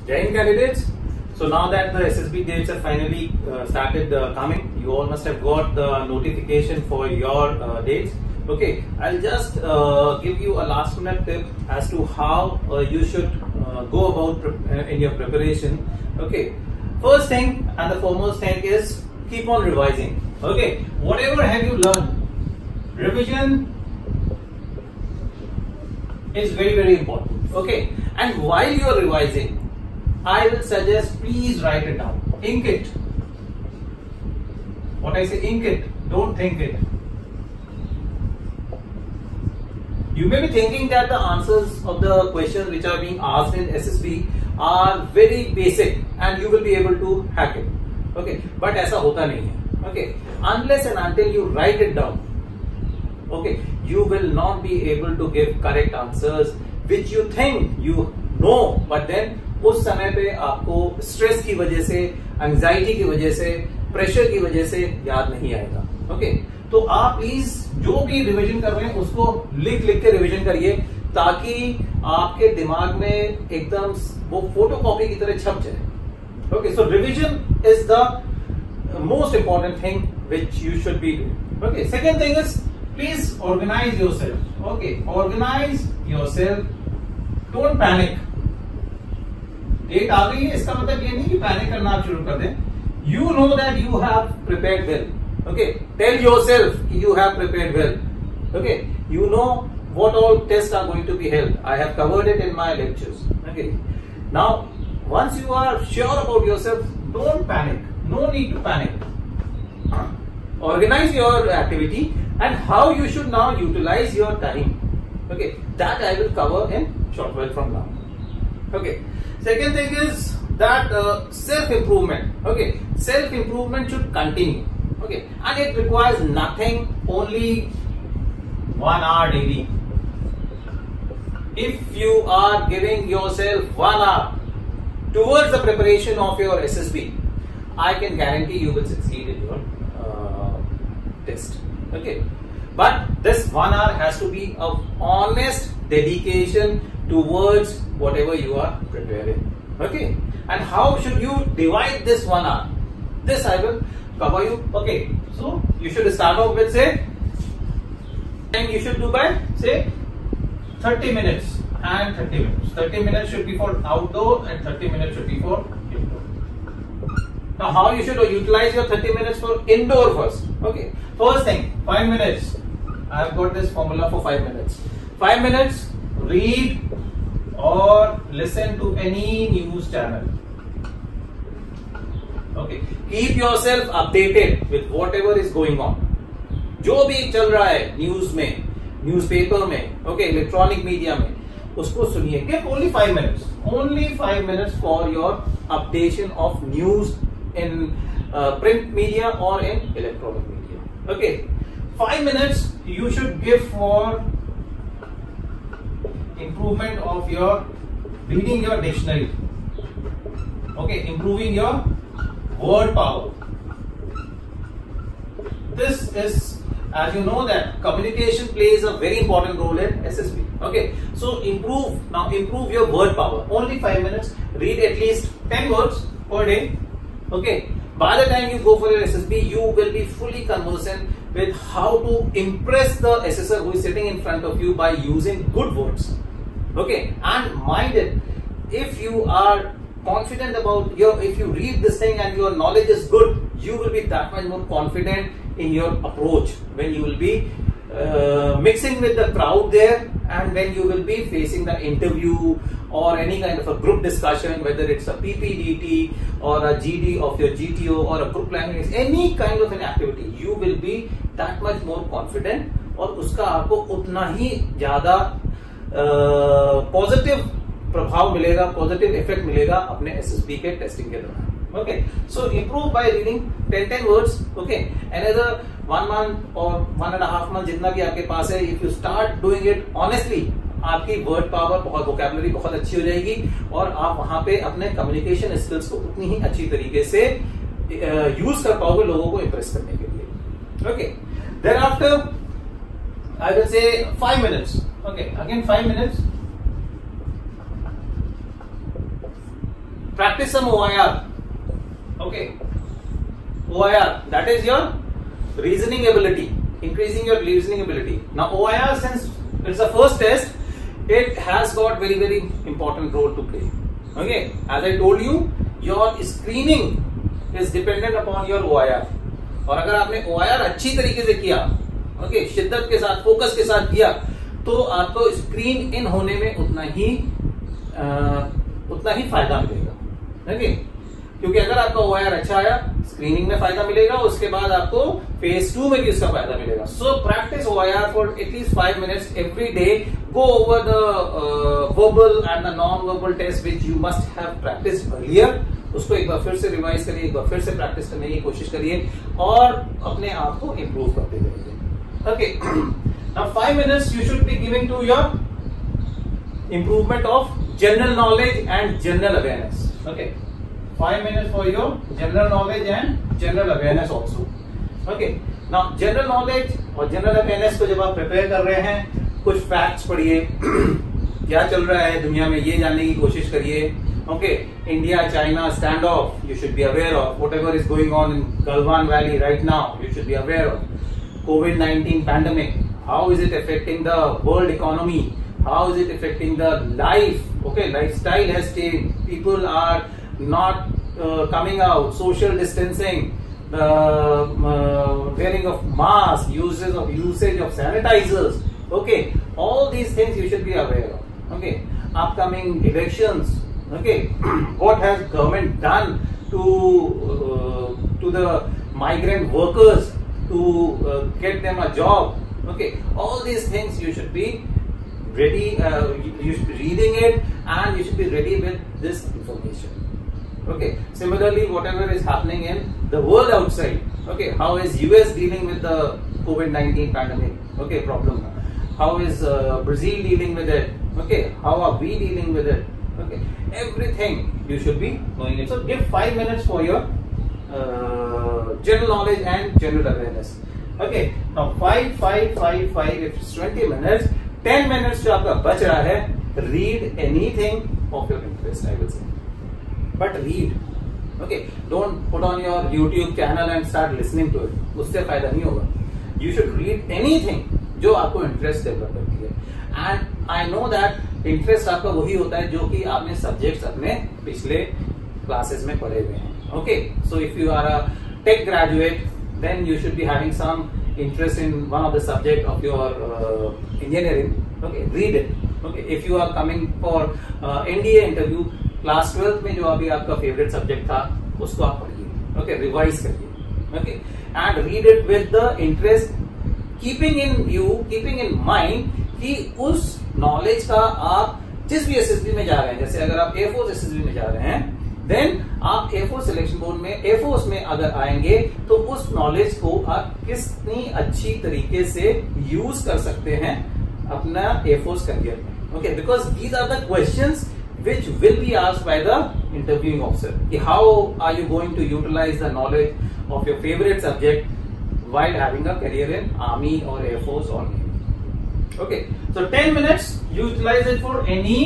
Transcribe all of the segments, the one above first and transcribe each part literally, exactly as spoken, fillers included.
Jai Hind candidates. So now that the S S B dates have finally uh, started uh, coming, you all must have got the notification for your uh, dates. Okay, I'll just uh, give you a last minute tip as to how uh, you should uh, go about uh, in your preparation. Okay, first thing and the foremost thing is keep on revising. Okay, whatever have you learned, revision is very very important. Okay, and while you are revising, I will suggest please write it down. Ink it. What I say, ink it. Don't think it. You may be thinking that the answers of the questions which are being asked in S S B are very basic and you will be able to hack it. Okay, but ऐसा होता नहीं है. Okay, unless and until you write it down, okay, you will not be able to give correct answers which you think you know, but then उस समय पे आपको stress की वजह से, एंजाइटी की वजह से, प्रेशर की वजह से याद नहीं आएगा. ओके, तो आप प्लीज जो भी रिवीजन कर रहे हैं उसको लिख लिख के रिवीजन करिए ताकि आपके दिमाग में एकदम वो फोटोकॉपी की तरह छप जाए. Okay, so revision is the most important thing which you should be doing. Okay, second thing is please organize yourself. Okay, organize yourself. Don't panic. Date आ गई है इसका मतलब ये नहीं कि पैनिक करना आप शुरू कर दें. You know that you have prepared well. Okay, tell yourself you have prepared well. Okay, you know what all test are going to be held. I have covered it in my lectures. Okay, now once you are sure about yourself, don't panic. No need to panic. Organize your activity and how you should now utilize your time. Okay, that I will cover in short while from now. Okay. Second thing is that uh, self-improvement. Okay, self-improvement should continue. Okay, and it requires nothing, only one hour daily. If you are giving yourself one hour towards the preparation of your S S B, I can guarantee you will succeed in your uh, test. Okay, but this one hour has to be of honest dedication towards whatever you are preparing. Okay, and how should you divide this one hour? This I will cover you. Okay, so you should start off with, say, and you should do by say thirty minutes and thirty minutes. thirty minutes should be for outdoor and thirty minutes should be for indoor. Now how you should utilize your thirty minutes for indoor first? Okay, first thing, five minutes. I have got this formula for five minutes. five minutes, read or listen to any news channel. Okay, keep yourself updated with whatever is going on. जो भी चल रहा है news में, newspaper में, okay, electronic media में, उसको सुनिए. Give only five minutes, only five minutes for your updation of news in uh, print media or in electronic media. Okay, five minutes you should give for improvement of your reading your dictionary. Okay, improving your word power. This is, as you know, that communication plays a very important role in S S B. Okay, so improve now. Improve your word power. Only five minutes. Read at least ten words per day. Okay. By the time you go for your S S B, you will be fully conversant with how to impress the assessor who is sitting in front of you by using good words. Okay, and mind it, if you are confident about your, if you read this thing and your knowledge is good, you will be that much more confident in your approach when you will be uh, mixing with the crowd there, and when you will be facing the interview or any kind of a group discussion, whether it's a P P D T or a G D of your G T O or a group planning, any kind of an activity, you will be that much more confident और उसका आपको उतना ही ज्यादा positive uh, प्रभाव मिलेगा, positive effect मिलेगा अपने SSB के टेस्टिंग के दौरान. Okay, so improve by reading ten ten words. Okay, another one month और वन एंड हाफ मंथ जितना भी आपके पास है, if you start doing it honestly, आपकी वर्ड पावर, बहुत वोकैबुलरी बहुत अच्छी हो जाएगी और आप वहां पे अपने कम्युनिकेशन स्किल्स को उतनी ही अच्छी तरीके से यूज कर पाओगे लोगों को इंप्रेस करने के लिए. Okay, then after I will say five minutes. Okay, again five minutes. practice some O I R. Okay, O I R, that is your reasoning ability, increasing your reasoning ability. Now O I R, since it's the first test, it has got very very important role to play. Okay, as I told you, your screening is dependent upon your O I R. और अगर आपने O I R अच्छी तरीके से किया, okay okay, शिद्दत के साथ, फोकस के साथ किया, तो आपको स्क्रीन इन होने में उतना ही आ, उतना ही फायदा मिलेगा. Okay okay? क्योंकि अगर आपका O I R अच्छा आया, स्क्रीनिंग में फायदा मिलेगा, उसके बाद आपको फेज टू में भी उसका फायदा मिलेगा. So practice O I R for at least five minutes every day. Go over the verbal and the non verbal test which you must have practice earlier. उसको एक बार फिर से रिवाइज करिए, एक बार फिर से प्रैक्टिस करने की कोशिश करिए और अपने आप को इंप्रूव करते जाइए. Okay, now five minutes you should be giving to your improvement of general knowledge and general awareness. Okay, five minutes for your general knowledge and general awareness also. Okay. Now general knowledge और general awareness को जब आप prepare कर रहे हैं, कुछ facts पढ़िए, क्या चल रहा है दुनिया में ये जानने की कोशिश करिए. Okay, India China standoff, you should be aware of. Whatever is going on in Galwan Valley right now, you should be aware of. COVID nineteen pandemic, how is it affecting the world economy? How is it affecting the life? Okay, lifestyle has changed. People are not uh, coming out, social distancing, uh, uh, wearing of masks, uses of usage of sanitizers. Okay, all these things you should be aware of. Okay, upcoming elections. Okay, what has government done to uh, to the migrant workers to uh, get them a job? Okay, all these things you should be ready. Uh, you should be reading it, and you should be ready with this information. Okay, similarly whatever is happening in the world outside, okay, how is U S dealing with the COVID nineteen pandemic, okay, problem, how is uh, Brazil dealing with it, okay, how are we dealing with it, okay, everything you should be knowing it. So give five minutes for your uh, general knowledge and general awareness. Okay, now five five five five, if it's twenty minutes, ten minutes जो आपका बच रहा है, read anything of your interest, I will say. But read. Okay, don't put on your YouTube channel and start listening to it. उससे फायदा नहीं होगा. You should read anything जो आपको इंटरेस्ट डेवलप करती है. And I know that interest आपका वही होता है जो कि आपने सब्जेक्ट्स अपने पिछले क्लासेस में पढ़े हुए हैं. Okay, so if you are a tech graduate, then you should be having some interest in one of the subject of your uh, engineering. Okay, read it. Okay, if you are coming for uh, N D A interview, class twelfth में जो अभी आपका favourite subject था उसको आप पढ़िए. Okay, revise करिए. Okay, and read it with the interest, keeping in view, keeping in mind कि उस नॉलेज का आप जिस भी एसएसबी में जा रहे हैं, जैसे अगर आप एयरफोर्स एसएसबी में जा रहे हैं, देन आप एयरफोर्स सिलेक्शन बोर्ड में एयरफोर्स में अगर आएंगे तो उस नॉलेज को आप कितनी अच्छी तरीके से यूज कर सकते हैं अपना एयरफोर्स करियर में. Okay, because these are the questions which will be asked by the interviewing officer. How are you going to utilize the knowledge of your favorite subject while having a career in Army or Air Force or Navy? Okay, so ten minutes, utilize it for any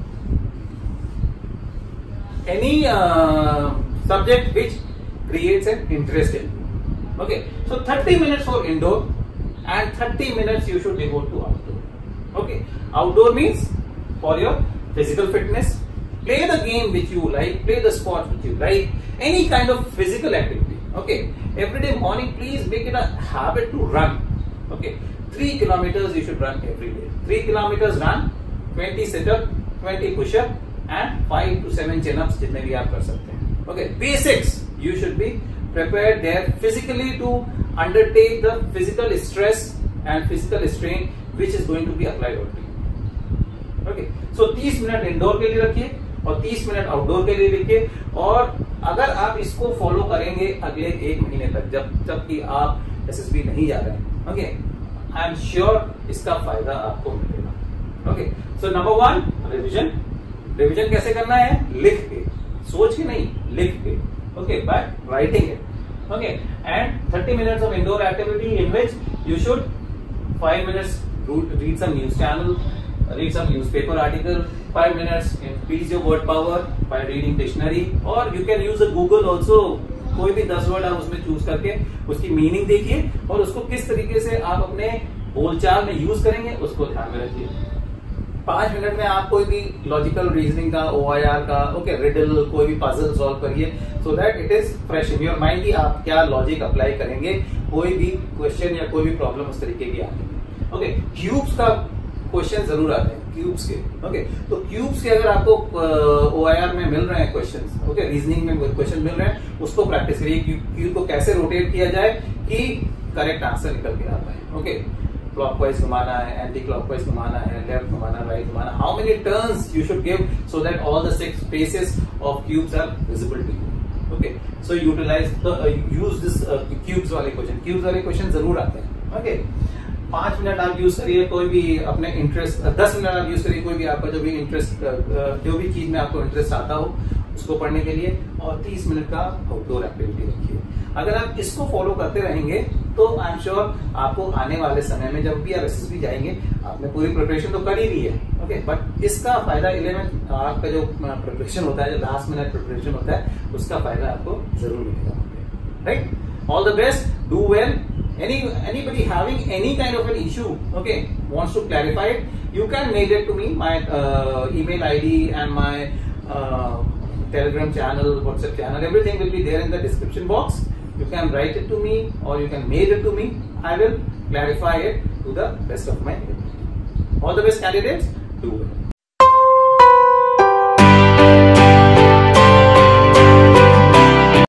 any uh, subject which creates an interest in. Okay, so thirty minutes for indoor and thirty minutes you should devote to outdoor. Okay, outdoor means for your physical fitness. Play the game which you like, play the sport which you like, any kind of physical activity. Okay, every day morning please make it a habit to run. Okay, three kilometers you should run every day. Three kilometers run, twenty sit-up, twenty push-up and five to seven chin-ups जितने भी आप कर सकते हैं. Okay, basics you should be prepared there physically to undertake the physical stress and physical strain which is going to be applied on you. Okay, so तीस minute indoor के लिए रखिए और तीस मिनट आउटडोर के लिए लिखिए. और अगर आप इसको फॉलो करेंगे अगले एक महीने तक, जब तक कि आप एसएसबी नहीं जा रहे हैं, ओके, आई एम श्योर इसका फायदा आपको मिलेगा. Okay, so number one, revision. Revision कैसे करना है? लिख के, सोच के नहीं, लिख के. Okay, by writing it. Okay, and thirty minutes of indoor activity in which you should five minutes read some news channel, read some newspaper article, five minutes, increase your word power by reading dictionary, or you can use a Google also. कोई भी दस word आप उसमें choose करके उसकी meaning देखिए और उसको किस तरीके से आप अपने बोलचाल में यूज करेंगे उसको ध्यान में रखिए। पांच मिनट में आप कोई भी लॉजिकल रीजनिंग का, ओ आई आर का, ओके, रिडल, कोई भी पजल सॉल्व करिए, so that it is fresh in your mind कि आप क्या लॉजिक अप्लाई करेंगे कोई भी क्वेश्चन या कोई भी प्रॉब्लम उस तरीके की आती है। ओके, क्यूब्स का क्वेश्चन जरूर आते हैं, क्यूब्स के। ओके, तो क्यूब्स के अगर आपको ओ आई आर में मिल रहे हैं क्वेश्चन, ओके, रीजनिंग में क्वेश्चन मिल रहे हैं, उसको प्रैक्टिस करिए। क्यूब को कैसे रोटेट किया जाए कि करेक्ट आंसर निकल के आता है। ओके, क्लॉकवाइज घुमाना है, एंटी क्लॉकवाइज घुमाना है, लेफ्ट घुमाना, राइट घुमाना, how many turns you should give so that all the six faces of cubes are visible to you. Okay, so utilize the use this cubes वाले question, cubes वाले question जरूर आते हैं। Okay, पांच minute आप use करिए कोई भी अपने इंटरेस्ट, दस मिनट आप यूज करिए कोई भी आपका जो भी इंटरेस्ट, जो भी चीज में आपको इंटरेस्ट आता हो उसको पढ़ने के लिए, और तीस मिनट का आउटडोर एक्टिविटी रखिए। अगर आप इसको फॉलो करते रहेंगे तो आई एम श्योर आपको आने वाले समय में जब भी आप एस एस बी जाएंगे, आपने पूरी प्रिपरेशन तो कर ही ली है, ओके, बट इसका फायदा इलेवेंथ आपका जो प्रिपरेशन होता है, जो लास्ट मिनट प्रिपरेशन होता है, उसका फायदा आपको जरूर मिलेगा। Right, all the best, do well. Any anybody having any kind of an issue, okay, wants to clarify it, you can mail it to me. My uh, email I D and my uh, Telegram channel, WhatsApp channel, everything will be there in the description box. You can write it to me or you can mail it to me. I will clarify it to the best of my ability. All the best, candidates. Do well.